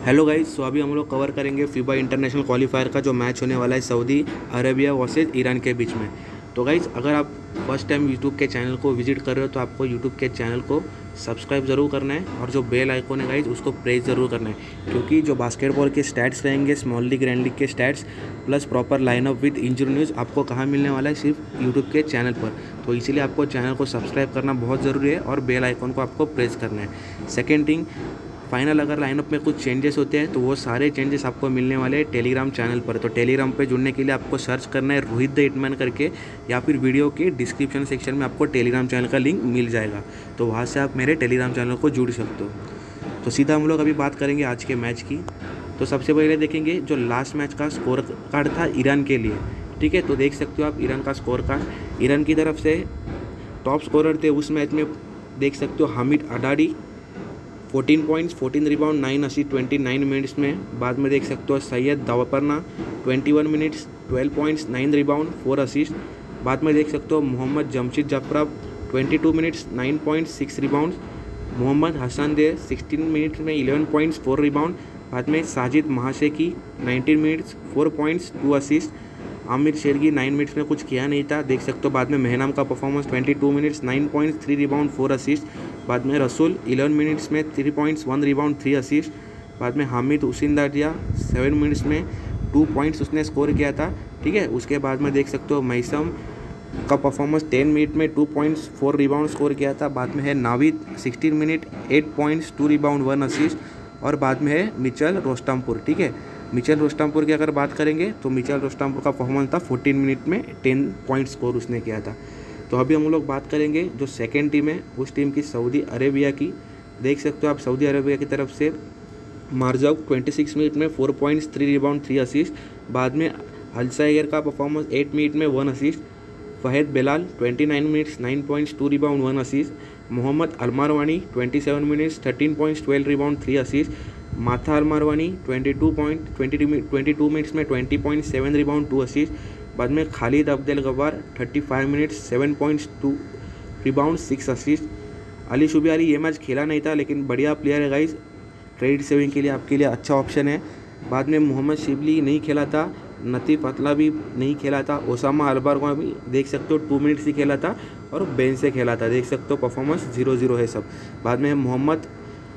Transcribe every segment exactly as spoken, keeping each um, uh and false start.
Hello guys, सो अभी हम लोग कवर करेंगे फीबा इंटरनेशनल क्वालिफायर का जो मैच होने वाला है सऊदी अरेबिया वर्सेस ईरान के बीच में। तो गाइस, अगर आप फर्स्ट टाइम यूट्यूब के चैनल को विजिट कर रहे हो तो आपको यूट्यूब के चैनल को सब्सक्राइब ज़रूर करना है और जो बेल आइकॉन है गाइस उसको प्रेस ज़रूर करना है, क्योंकि जो बास्केटबॉल के स्टैट्स रहेंगे, स्मॉल लीग ग्रैंड लीग के stats plus proper lineup with injury news आपको कहाँ मिलने वाला है, सिर्फ यूट्यूब के चैनल पर। तो इसीलिए आपको चैनल को सब्सक्राइब करना बहुत ज़रूरी है और बेल आइकॉन को आपको प्रेस करना है। सेकेंड थिंग, फाइनल अगर लाइनअप में कुछ चेंजेस होते हैं तो वो सारे चेंजेस आपको मिलने वाले हैं टेलीग्राम चैनल पर। तो टेलीग्राम पे जुड़ने के लिए आपको सर्च करना है रोहित द हिटमैन करके, या फिर वीडियो के डिस्क्रिप्शन सेक्शन में आपको टेलीग्राम चैनल का लिंक मिल जाएगा, तो वहाँ से आप मेरे टेलीग्राम चैनल को जुड़ सकते हो। तो सीधा हम लोग अभी बात करेंगे आज के मैच की। तो सबसे पहले देखेंगे जो लास्ट मैच का स्कोर कार्ड था ईरान के लिए, ठीक है। तो देख सकते हो आप ईरान का स्कोर कार्ड। ईरान की तरफ से टॉप स्कोरर थे उस मैच में, देख सकते हो Hamid Haddadi fourteen points, fourteen rebound, nine assist twenty nine minutes में। बाद में देख सकते हो Sayed Davarpanah twenty one minutes, twelve points, nine rebound, four assist. बाद में देख सकते हो Mohammad Jamshidi Jafarabadi twenty two minutes, nine points, six rebound. Mohammad Hassan दे सिक्सटीन मिनट्स में इलेवन पॉइंट्स, फोर रिबाउंड। बाद में Sajjad Mashayekhi nineteen minutes, four points, two assist. Amir Sharghi nine minutes में कुछ किया नहीं था, देख सकते हो। बाद में मेहनाम का performance twenty two minutes, nine points, three rebound, four assist. बाद में रसूल इलेवन मिनट्स में three points, one rebound, three assist. बाद में हामिद हुसैन दादिया सेवन मिनट्स में टू पॉइंट्स उसने स्कोर किया था, ठीक है। उसके बाद में देख सकते हो मैसम का परफॉर्मेंस टेन मिनट में two points, four rebound score किया था। बाद में है नाविद sixteen minute, eight points, two rebound, one assist. और बाद में है मिचेल रोस्टमपुर, ठीक है। मिचेल रोस्टमपुर की अगर बात करेंगे तो मिचेल रोस्टमपुर का परफॉर्मेंस था फोर्टीन मिनट में टेन पॉइंट स्कोर उसने किया था। तो अभी हम लोग बात करेंगे जो सेकेंड टीम है उस टीम की सऊदी अरेबिया की। देख सकते हो आप सऊदी अरेबिया की तरफ से मार्जाउक ट्वेंटी सिक्स मिनट में four points, three rebound, three assist. बाद में अलसायर का परफॉर्मेंस एट मिनट में वन असिस्ट। फहद बेलाल twenty nine minutes, nine points, two rebound, one assist. मोहम्मद अलमारवानी twenty seven minutes, thirteen points, twelve rebound, three assist. माथा अलमारवानी twenty two point twenty twenty two minutes में twenty point, seven rebound, two assist. बाद में खालिद अब्देल गब्बार thirty five minutes, seven points, two rebound, six assist. अली शुबियाली ये मैच खेला नहीं था लेकिन बढ़िया प्लेयर है गाइस, क्रेडिट सेविंग के लिए आपके लिए अच्छा ऑप्शन है। बाद में मोहम्मद शिबली नहीं खेला था, नतीफ अतला भी नहीं खेला था, ओसामा अलबार को भी देख सकते हो टू मिनट्स ही खेला था और बेंच से खेला था, देख सकते हो परफॉर्मेंस जीरो जीरो है सब। बाद में मोहम्मद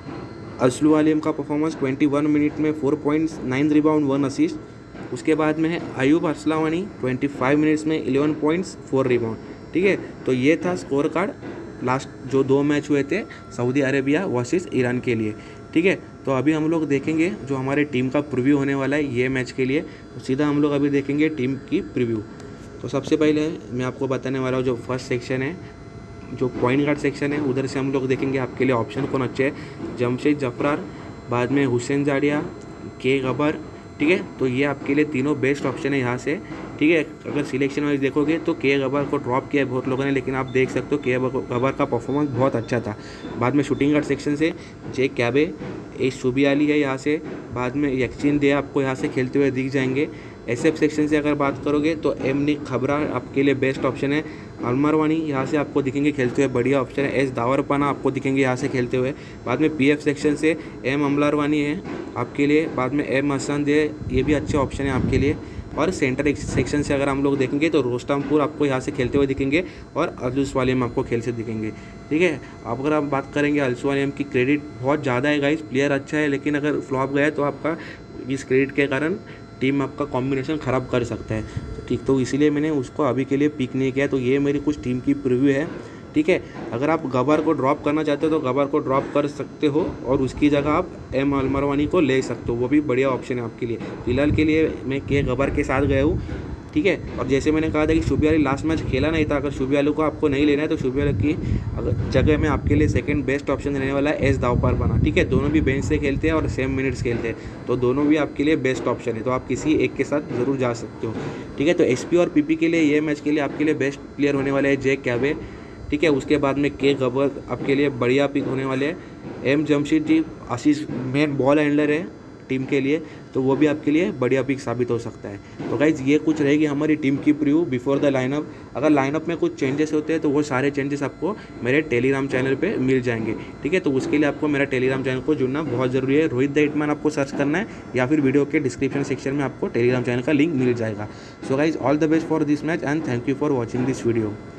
असलू आलिम का परफॉर्मेंस ट्वेंटी वन मिनट में four points, nine rebound, one assist. उसके बाद में है अयूब अरसलावानी ट्वेंटी फाइव मिनट्स में इलेवन पॉइंट्स, फोर रिबाउंड, ठीक है। तो ये था स्कोर कार्ड लास्ट जो दो मैच हुए थे सऊदी अरेबिया वर्सेस ईरान के लिए, ठीक है। तो अभी हम लोग देखेंगे जो हमारे टीम का प्रीव्यू होने वाला है ये मैच के लिए। तो सीधा हम लोग अभी देखेंगे टीम की प्रीव्यू। तो सबसे पहले मैं आपको बताने वाला हूँ जो फर्स्ट सेक्शन है, जो पॉइंट गार्ड सेक्शन है, उधर से हम लोग देखेंगे आपके लिए ऑप्शन कौन अच्छे हैं। जमशेद जफरार, बाद में हुसैन जाडिया, के गबर, ठीक है। तो ये आपके लिए तीनों बेस्ट ऑप्शन है यहाँ से, ठीक है। अगर सिलेक्शन वाइज देखोगे तो के गबर को ड्रॉप किया है बहुत लोगों ने, लेकिन आप देख सकते हो के गबर का परफॉर्मेंस बहुत अच्छा था। बाद में शूटिंग गार्ड सेक्शन से जे कैबे, ए शुबियाली है यहाँ से। बाद में यकीन दे आपको यहाँ से खेलते हुए दिख जाएंगे। एस एफ सेक्शन से अगर बात करोगे तो एम निक खबरा आपके लिए बेस्ट ऑप्शन है। अलमरवानी यहाँ से आपको दिखेंगे खेलते हुए, बढ़िया ऑप्शन है। एस दावरपना आपको दिखेंगे यहाँ से खेलते हुए। बाद में पी एफ सेक्शन से एम अमलारवानी है आपके लिए। बाद में एम हसन दे, ये भी अच्छे ऑप्शन है आपके लिए। और सेंटर सेक्शन से अगर हम लोग देखेंगे तो रोस्टमपुर आपको यहाँ से खेलते हुए दिखेंगे और अलसवालियम आपको खेल से दिखेंगे, ठीक है। अब अगर आप बात करेंगे अलसवालियम की, क्रेडिट बहुत ज़्यादा है गाइस, प्लेयर अच्छा है, लेकिन अगर फ्लॉप गया तो आपका इस क्रेडिट के कारण टीम आपका कॉम्बिनेशन ख़राब कर सकता है, तो ठीक। तो इसीलिए मैंने उसको अभी के लिए पिक नहीं किया। तो ये मेरी कुछ टीम की प्रीव्यू है, ठीक है। अगर आप गबर को ड्रॉप करना चाहते हो तो गबर को ड्रॉप कर सकते हो और उसकी जगह आप एम अलमरवानी को ले सकते हो, वो भी बढ़िया ऑप्शन है आपके लिए। फिलहाल के लिए मैं के गबर के साथ गया हूँ, ठीक है। और जैसे मैंने कहा था कि शुबियाली लास्ट मैच खेला नहीं था, अगर शुबियाली को आपको नहीं लेना है तो शुबियाली की अगर जगह में आपके लिए सेकंड बेस्ट ऑप्शन रहने वाला है एस दावपरवाना, ठीक है। दोनों भी बेंच से खेलते हैं और सेम मिनट्स खेलते हैं, तो दोनों भी आपके लिए बेस्ट ऑप्शन है। तो आप किसी एक के साथ ज़रूर जा सकते हो, ठीक है। तो एस पी और पी पी के लिए ये मैच के लिए आपके लिए बेस्ट प्लेयर होने वाले हैं जे कैबे, ठीक है। उसके बाद में के गबर आपके लिए बढ़िया पिक होने वाले हैं। एम जमशेद जी आशीष मेन बॉल हैंडलर है, टीम के लिए, तो वो भी आपके लिए बढ़िया पिक साबित हो सकता है। तो गाइज़ ये कुछ रहेगी हमारी टीम की प्रीव्यू बिफोर द लाइनअप। अगर लाइनअप में कुछ चेंजेस होते हैं तो वो सारे चेंजेस आपको मेरे टेलीग्राम चैनल पे मिल जाएंगे, ठीक है। तो उसके लिए आपको मेरा टेलीग्राम चैनल को जुड़ना बहुत ज़रूरी है। रोहित द हिटमैन आपको सर्च करना है या फिर वीडियो के डिस्क्रिप्शन सेक्शन में आपको टेलीग्राम चैनल का लिंक मिल जाएगा। So guys all the best for this match and thank you for watching this video.